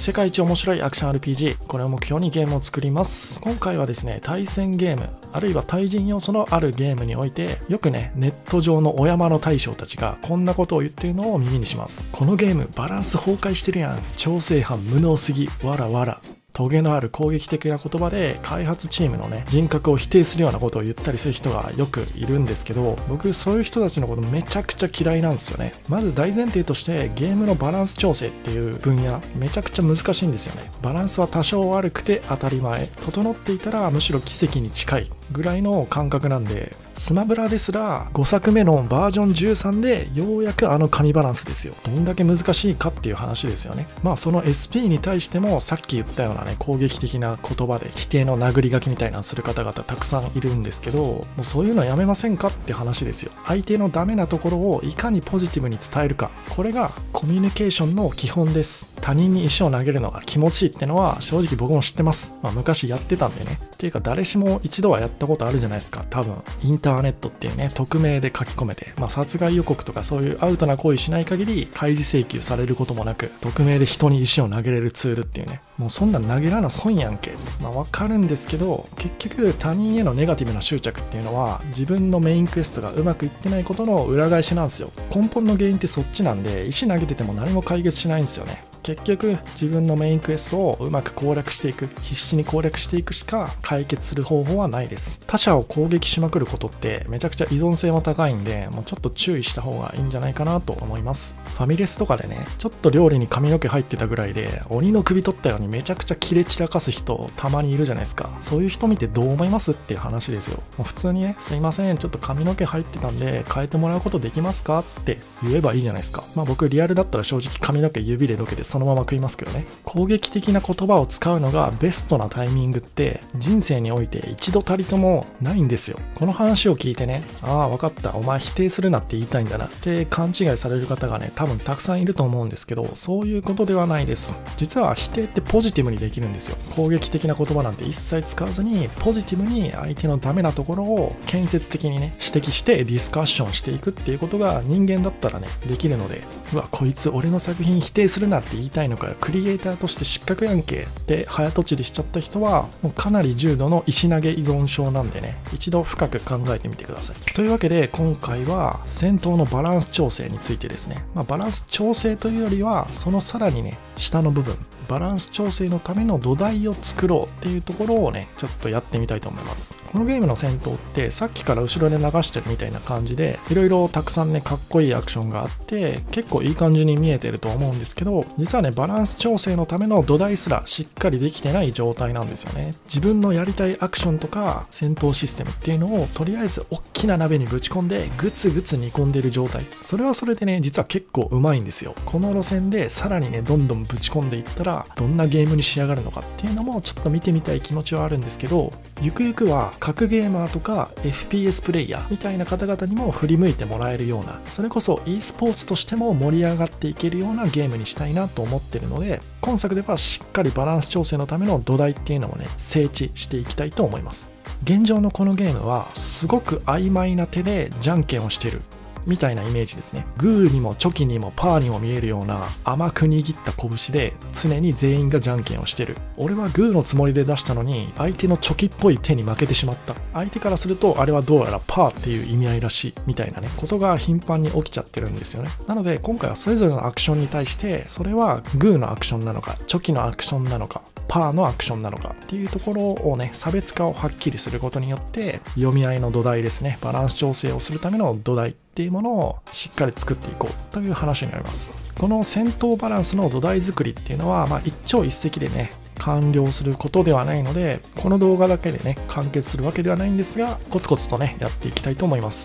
世界一面白いアクション RPG、これを目標にゲームを作ります。今回はですね、対戦ゲーム、あるいは対人要素のあるゲームにおいて、よくね、ネット上のお山の大将たちがこんなことを言っているのを耳にします。このゲーム、バランス崩壊してるやん。調整班無能すぎ、わらわら。トゲのある攻撃的な言葉で開発チームのね人格を否定するようなことを言ったりする人がよくいるんですけど、僕そういう人たちのことめちゃくちゃ嫌いなんですよね。まず大前提としてゲームのバランス調整っていう分野めちゃくちゃ難しいんですよね。バランスは多少悪くて当たり前、整っていたらむしろ奇跡に近いぐらいの感覚なんで、スマブラですら5作目のバージョン13でようやくあの神バランスですよ。どんだけ難しいかっていう話ですよね。まあその SP に対してもさっき言ったようなね攻撃的な言葉で否定の殴り書きみたいなのする方々たくさんいるんですけど、もうそういうのやめませんかって話ですよ。相手のダメなところをいかにポジティブに伝えるか、これがコミュニケーションの基本です。他人に石を投げるのが気持ちいいってのは正直僕も知ってます。昔やってたんでね。っていうか誰しも一度はやったことあるじゃないですか。多分インターネットっていうね匿名で書き込めて、殺害予告とかそういうアウトな行為しない限り開示請求されることもなく、匿名で人に石を投げれるツールっていうね、もうそんなん投げらな損やんけ。わかるんですけど、結局他人へのネガティブな執着っていうのは自分のメインクエストがうまくいってないことの裏返しなんですよ。根本の原因ってそっちなんで、石投げてても何も解決しないんですよね。結局自分のメインクエストをうまく攻略していく、必死に攻略していくしか解決する方法はないです。他者を攻撃しまくることってめちゃくちゃ依存性も高いんで、もうちょっと注意した方がいいんじゃないかなと思います。ファミレスとかでね、ちょっと料理に髪の毛入ってたぐらいで鬼の首取ったようにめちゃくちゃキレ散らかす人たまにいるじゃないですか。そういう人見てどう思いますっていう話ですよ。もう普通にね、すいませんちょっと髪の毛入ってたんで変えてもらうことできますかって言えばいいじゃないですか。僕リアルだったら正直髪の毛指でどけてそのまま食いますけどね。攻撃的な言葉を使うのがベストなタイミングって人生において一度たりともないんですよ。この話を聞いてね、ああ分かった、お前否定するなって言いたいんだなって勘違いされる方がね多分たくさんいると思うんですけど、そういうことではないです。実は否定ってポジティブにできるんですよ。攻撃的な言葉なんて一切使わずにポジティブに相手のダメなところを建設的にね指摘してディスカッションしていくっていうことが人間だったらねできるので、うわこいつ俺の作品否定するなって言いたいのかよ、クリエイターとして失格やんけって早とちりしちゃった人はもうかなり重度の石投げ依存症なんでね、一度深く考えてみてください。というわけで今回は戦闘のバランス調整についてですね、バランス調整というよりはそのさらにね下の部分、バランス調整のための土台を作ろうっていうところをねちょっとやってみたいと思います。このゲームの戦闘ってさっきから後ろで流してるみたいな感じでいろいろたくさんねかっこいいアクションがあって結構いい感じに見えてると思うんですけど、実はねバランス調整のための土台すらしっかりできてない状態なんですよね。自分のやりたいアクションとか戦闘システムっていうのをとりあえず大きな鍋にぶち込んでグツグツ煮込んでる状態、それはそれでね実は結構うまいんですよ。この路線でさらにねどんどんぶち込んでいったらどんなゲームに仕上がるのかっていうのもちょっと見てみたい気持ちはあるんですけど、ゆくゆくは格ゲーマーとか FPS プレイヤーみたいな方々にも振り向いてもらえるような、それこそ e スポーツとしても盛り上がっていけるようなゲームにしたいなと思ってるので、今作ではしっかりバランス調整のための土台っていうのをね整地していきたいと思います。現状のこのゲームはすごく曖昧な手でじゃんけんをしてるみたいなイメージですね。グーにもチョキにもパーにも見えるような甘く握った拳で常に全員がじゃんけんをしてる。俺はグーのつもりで出したのに相手のチョキっぽい手に負けてしまった。相手からするとあれはどうやらパーっていう意味合いらしいみたいなねことが頻繁に起きちゃってるんですよね。なので今回はそれぞれのアクションに対してそれはグーのアクションなのかチョキのアクションなのかパーのアクションなのかっていうところをね差別化をはっきりすることによって読み合いの土台ですね、バランス調整をするための土台っていうものをしっかり作っていこうという話になります。この戦闘バランスの土台作りっていうのは一朝一夕でね完了することではないので、この動画だけでね完結するわけではないんですが、コツコツとねやっていきたいと思います。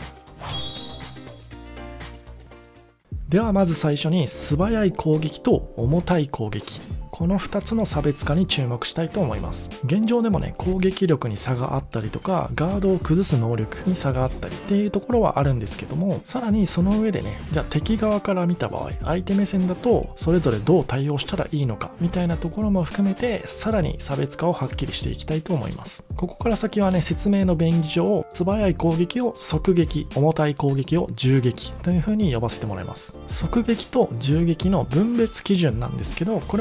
ではまず最初に素早い攻撃と重たい攻撃、この2つの差別化に注目したいと思います。現状でもね攻撃力に差があったりとかガードを崩す能力に差があったりっていうところはあるんですけども、さらにその上でねじゃあ敵側から見た場合相手目線だとそれぞれどう対応したらいいのかみたいなところも含めてさらに差別化をはっきりしていきたいと思います。ここから先はね説明の便宜上素早い攻撃を速撃、重たい攻撃を銃撃という風に呼ばせてもらいます。速撃と銃撃の分別基準なんですけど、これは単純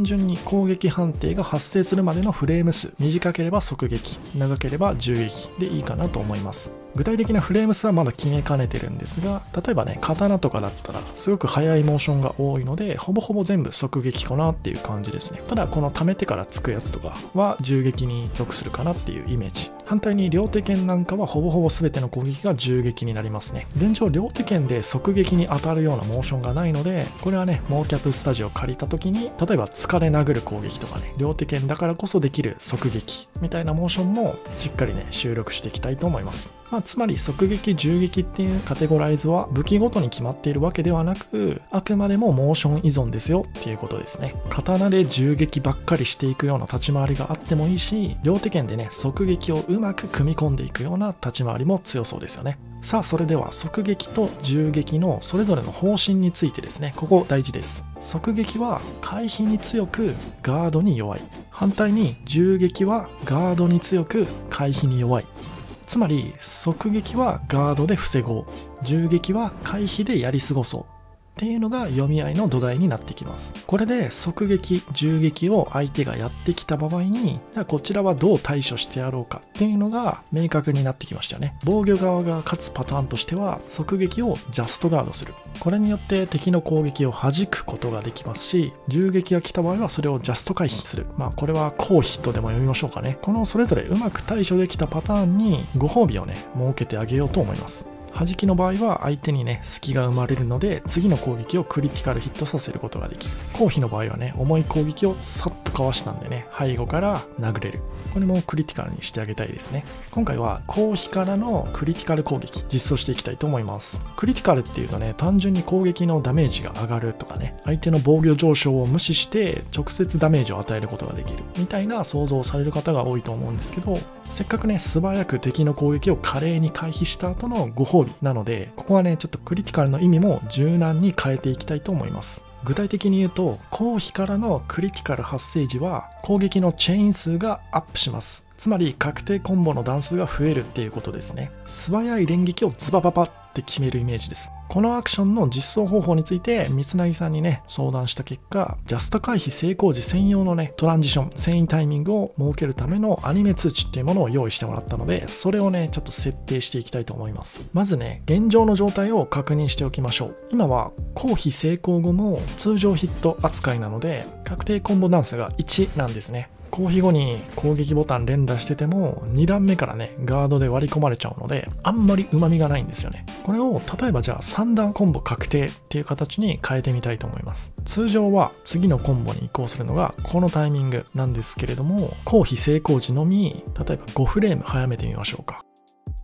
純に攻撃判定が発生するまでのフレーム数、短ければ側撃、長ければ銃撃でいいかなと思います。具体的なフレーム数はまだ決めかねてるんですが、例えばね、刀とかだったらすごく速いモーションが多いので、ほぼほぼ全部側撃かなっていう感じですね。ただこの溜めてからつくやつとかは銃撃に属するかなっていうイメージ。反対に両手剣なんかはほぼほぼ全ての攻撃が銃撃になりますね。現状両手剣で側撃に当たるようなモーションがないので、これはね、モーキャプスタジオを借りた時に、例えば疲れ殴る攻撃とかね、両手剣だからこそできる側撃みたいなモーションもしっかりね、収録していきたいと思います。つまり側撃、銃撃っていうカテゴライズは武器ごとに決まっているわけではなく、あくまでもモーション依存ですよっていうことですね。刀で銃撃ばっかりしていくような立ち回りがあってもいいし、両手剣でね、側撃をうまく組み込んでいくような立ち回りも強そうですよね。さあ、それでは側撃と銃撃のそれぞれの方針についてですね、ここ大事です。側撃は回避に強くガードに弱い。反対に銃撃はガードに強く回避に弱い。つまり側撃はガードで防ごう、銃撃は回避でやり過ごそうっていうのが読み合いの土台になってきます。これで側撃、銃撃を相手がやってきた場合に、じゃあこちらはどう対処してやろうかっていうのが明確になってきましたよね。防御側が勝つパターンとしては、側撃をジャストガードする。これによって敵の攻撃を弾くことができますし、銃撃が来た場合はそれをジャスト回避する。これはコーヒットでも読みましょうかね。このそれぞれうまく対処できたパターンにご褒美をね、設けてあげようと思います。弾きの場合は相手にね、隙が生まれるので、次の攻撃をクリティカルヒットさせることができる。攻避の場合はね、重い攻撃をさっとかわしたんでね、背後から殴れる。これもクリティカルにしてあげたいですね。今回は攻避からのクリティカル攻撃、実装していきたいと思います。クリティカルっていうとね、単純に攻撃のダメージが上がるとかね、相手の防御上昇を無視して直接ダメージを与えることができるみたいな想像をされる方が多いと思うんですけど、せっかくね、素早く敵の攻撃を華麗に回避した後のご褒美なので、ここはね、ちょっとクリティカルの意味も柔軟に変えていきたいと思います。具体的に言うと、攻避からのクリティカル発生時は攻撃のチェーン数がアップします。つまり確定コンボの段数が増えるっていうことですね。素早い連撃をズバババって決めるイメージです。このアクションの実装方法について三つさんにね、相談した結果、ジャスト回避成功時専用のね、トランジション、遷移タイミングを設けるためのアニメ通知っていうものを用意してもらったので、それをね、ちょっと設定していきたいと思います。まずね、現状の状態を確認しておきましょう。今は攻避成功後も通常ヒット扱いなので、確定コンボ段数が1なんですね。攻避後に攻撃ボタン連打してても2段目からね、ガードで割り込まれちゃうので、あんまり旨味がないんですよね。これを例えばじゃあ3段コンボ確定っていう形に変えてみたいと思います。通常は次のコンボに移行するのがこのタイミングなんですけれども、攻避成功時のみ、例えば5フレーム早めてみましょうか。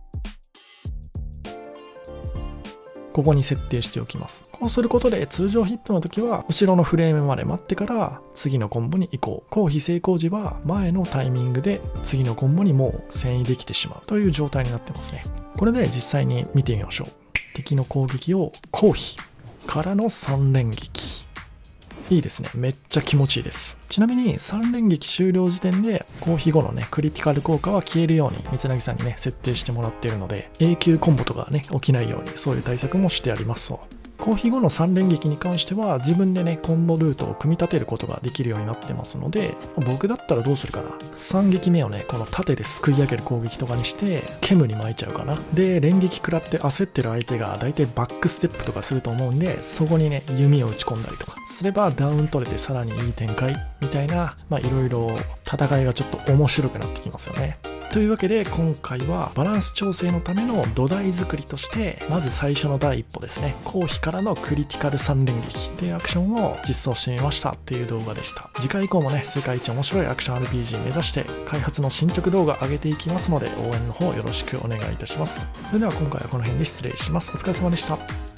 ここに設定しておきます。こうすることで通常ヒットの時は後ろのフレームまで待ってから次のコンボに移行。攻避成功時は前のタイミングで次のコンボにもう遷移できてしまうという状態になってますね。これで実際に見てみましょう。敵の攻撃を攻避からの3連撃。いいですね。めっちゃ気持ちいいです。ちなみに3連撃終了時点で攻避後のね、クリティカル効果は消えるように三つさんにね、設定してもらっているので、永久コンボとかね、起きないようにそういう対策もしてありますと。攻避後の3連撃に関しては自分でね、コンボルートを組み立てることができるようになってますので、僕だったらどうするかな。3撃目をね、この縦ですくい上げる攻撃とかにして煙に巻いちゃうかな。で、連撃食らって焦ってる相手が大体バックステップとかすると思うんで、そこにね、弓を打ち込んだりとかすればダウン取れてさらにいい展開みたいな、いろいろ戦いがちょっと面白くなってきますよね。というわけで今回はバランス調整のための土台作りとして、まず最初の第一歩ですね、攻避からのクリティカル3連撃というアクションを実装してみましたという動画でした。次回以降もね、世界一面白いアクション RPG 目指して開発の進捗動画上げていきますので、応援の方よろしくお願いいたします。それでは今回はこの辺で失礼します。お疲れ様でした。